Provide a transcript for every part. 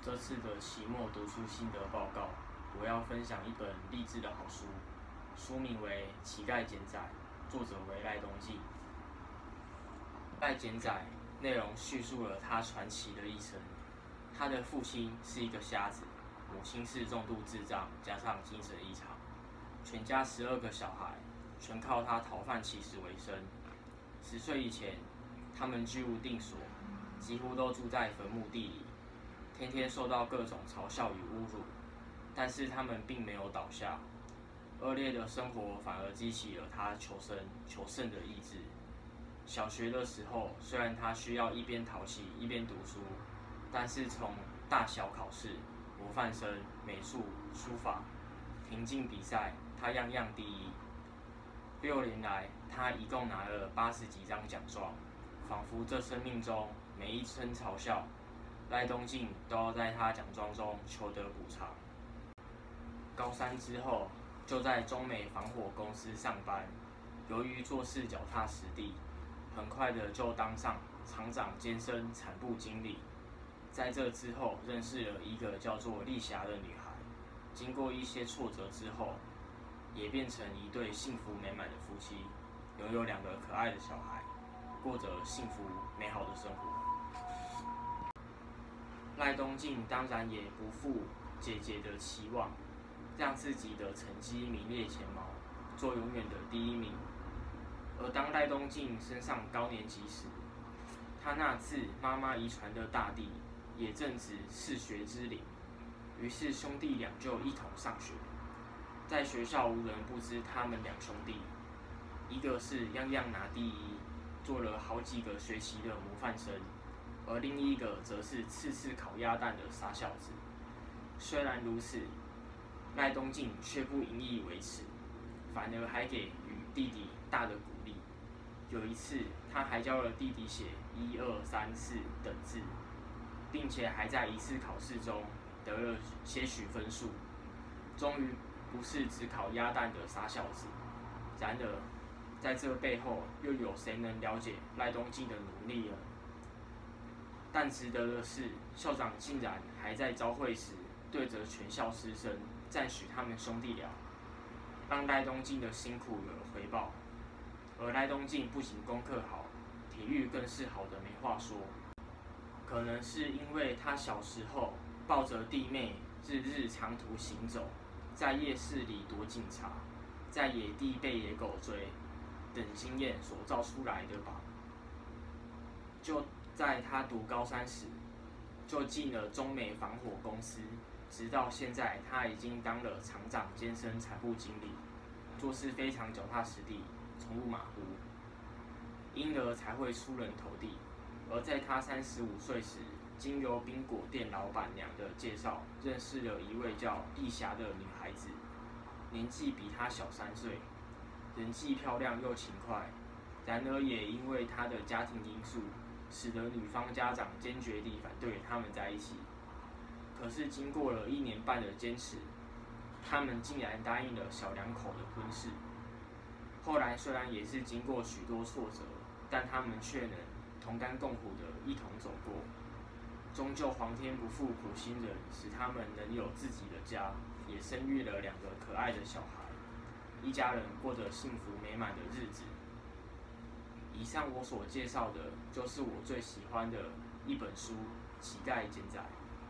这次的期末读书心得报告，我要分享一本励志的好书，书名为《乞丐简仔》，作者为赖东进。赖简仔内容叙述了他传奇的一生。他的父亲是一个瞎子，母亲是重度智障加上精神异常，全家12个小孩全靠他讨饭乞食为生。10岁以前，他们居无定所，几乎都住在坟墓地里，天天受到各种嘲笑与侮辱。但是他们并没有倒下，恶劣的生活反而激起了他求生求胜的意志。小学的时候，虽然他需要一边淘气一边读书，但是从大小考试、模范生、美术、书法、田径比赛，他样样第一。6年来，他一共拿了80几张奖状，仿佛这生命中每一声嘲笑，赖东进都要在他奖状中求得补偿。高3之后，就在中美防火公司上班，由于做事脚踏实地，很快的就当上厂长兼生产部经理。在这之后，认识了一个叫做丽霞的女孩，经过一些挫折之后，也变成一对幸福美满的夫妻，拥有2个可爱的小孩，过着幸福美好的生活。赖东进当然也不负姐姐的期望，让自己的成绩名列前茅，做永远的第1名。而当赖东进升上高年级时，他那自妈妈遗传的大弟也正值适学之龄，于是兄弟俩就一同上学。在学校无人不知他们2兄弟，一个是样样拿第一，做了好几个学期的模范生，而另一个则是次次考鸭蛋的傻小子。虽然如此，赖东进却不引以为耻，反而还给予弟弟大的鼓励。有一次，他还教了弟弟写1、2、3、4等字，并且还在一次考试中得了些许分数，终于不是只考鸭蛋的傻小子。然而，在这背后，又有谁能了解赖东进的努力呢？但值得的是，校长竟然还在朝会时对着全校师生赞许他们兄弟俩，让赖东进的辛苦有了回报。而赖东进不仅功课好，体育更是好的没话说。可能是因为他小时候抱着弟妹日日长途行走，在夜市里躲警察，在野地被野狗追等经验所造出来的吧。就在他读高3时，就进了中美防火公司，直到现在他已经当了厂长兼生产部经理，做事非常脚踏实地，从不马虎，因而才会出人头地。而在他35岁时，经由冰果店老板娘的介绍，认识了一位叫丽霞的女孩子，年纪比他小3岁，人既漂亮又勤快。然而也因为他的家庭因素，使得女方家长坚决地反对他们在一起。可是经过了1年半的坚持，他们竟然答应了小2口的婚事。后来虽然也是经过许多挫折，但他们却能同甘共苦的一同走过。终究皇天不负苦心人，使他们能有自己的家，也生育了2个可爱的小孩，一家人过着幸福美满的日子。以上我所介绍的，就是我最喜欢的一本书《乞丐简仔》。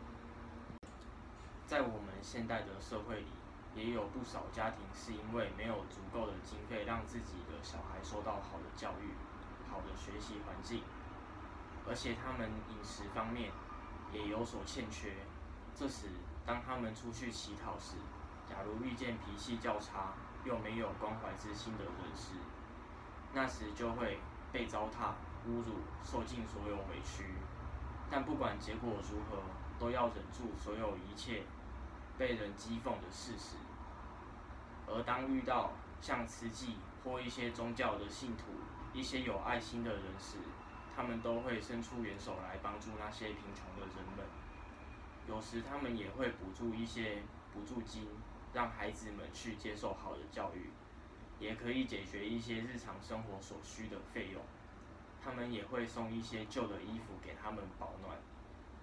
在我们现代的社会里，也有不少家庭是因为没有足够的经费让自己的小孩受到好的教育、好的学习环境，而且他们饮食方面也有所欠缺。这时，当他们出去乞讨时，假如遇见脾气较差又没有关怀之心的人时，那时就会被糟蹋、侮辱，受尽所有委屈。但不管结果如何，都要忍住所有一切被人讥讽的事实。而当遇到像慈济或一些宗教的信徒、一些有爱心的人时，他们都会伸出援手来帮助那些贫穷的人们。有时他们也会补助一些补助金，让孩子们去接受好的教育，也可以解决一些日常生活所需的费用。他们也会送一些旧的衣服给他们保暖。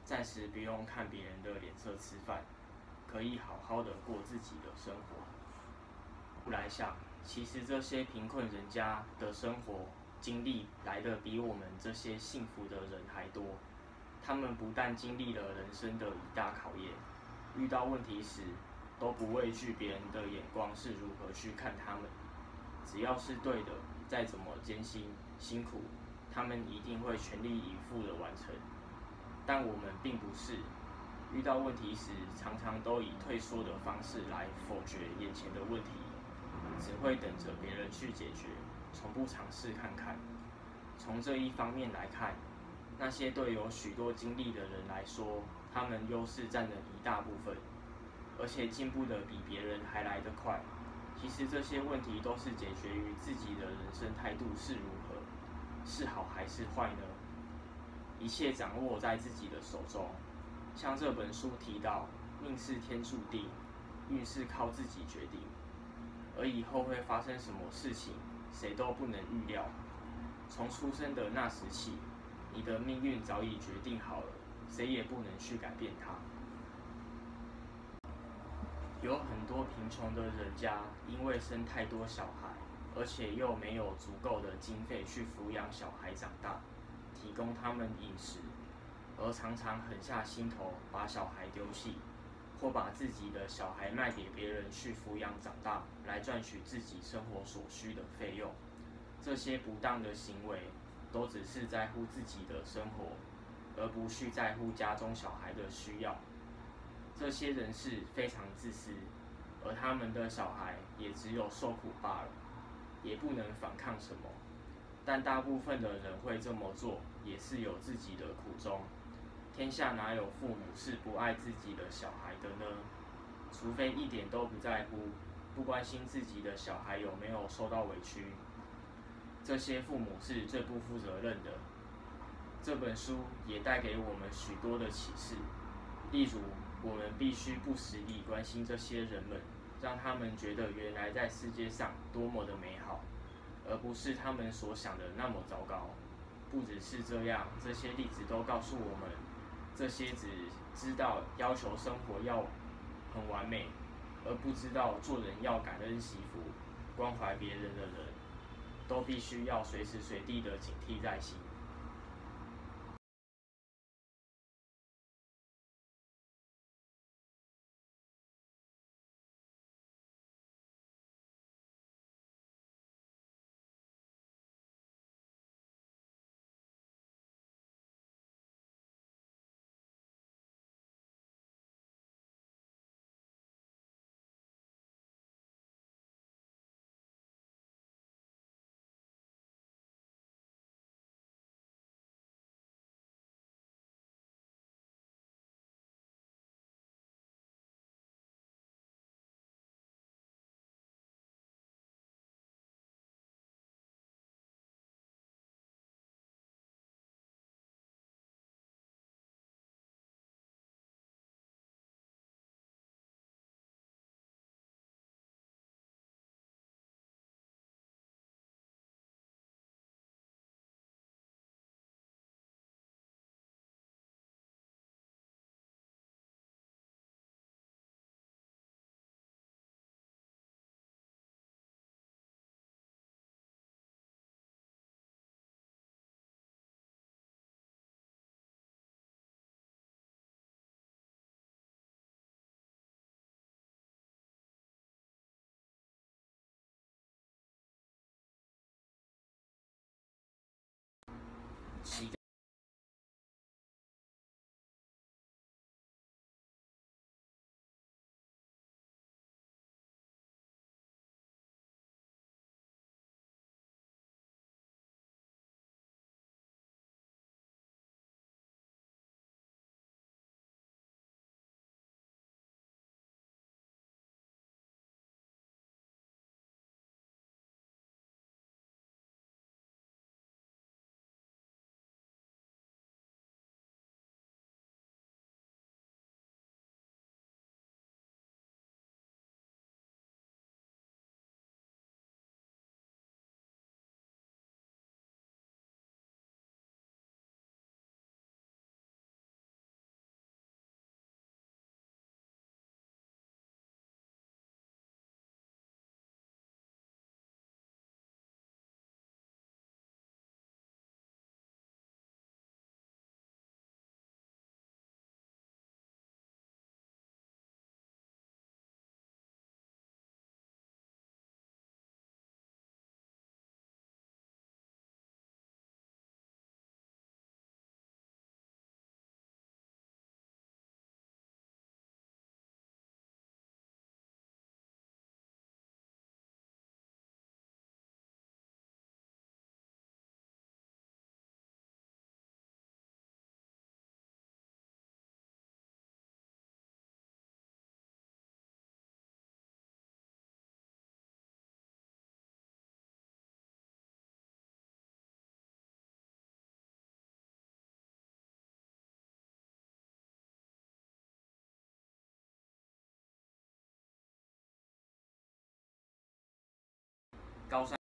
暂时不用看别人的脸色吃饭，可以好好的过自己的生活。不来想，其实这些贫困人家的生活经历来得比我们这些幸福的人还多。他们不但经历了人生的一大考验，遇到问题时都不畏惧别人的眼光是如何去看他们。只要是对的，再怎么艰辛苦，他们一定会全力以赴的完成。但我们并不是，遇到问题时常常都以退缩的方式来否决眼前的问题，只会等着别人去解决，从不尝试看看。从这一方面来看，那些对有许多经历的人来说，他们优势占了一大部分，而且进步的比别人还来得快。其实这些问题都是解决于自己的人生态度是如何，是好还是坏呢？一切掌握在自己的手中。像这本书提到，命是天注定，运是靠自己决定，而以后会发生什么事情，谁都不能预料。从出生的那时起，你的命运早已决定好了，谁也不能去改变它。有很多贫穷的人家，因为生太多小孩，而且又没有足够的经费去抚养小孩长大，提供他们饮食，而常常狠下心头把小孩丢弃，或把自己的小孩卖给别人去抚养长大，来赚取自己生活所需的费用。这些不当的行为，都只是在乎自己的生活，而不去在乎家中小孩的需要。这些人是非常自私，而他们的小孩也只有受苦罢了，也不能反抗什么。但大部分的人会这么做，也是有自己的苦衷。天下哪有父母是不爱自己的小孩的呢？除非一点都不在乎，不关心自己的小孩有没有受到委屈。这些父母是最不负责任的。这本书也带给我们许多的启示，例如，我们必须不时地关心这些人们，让他们觉得原来在世界上多么的美好，而不是他们所想的那么糟糕。不只是这样，这些例子都告诉我们，这些只知道要求生活要很完美，而不知道做人要感恩惜福、关怀别人的人，都必须要随时随地的警惕在心。期高山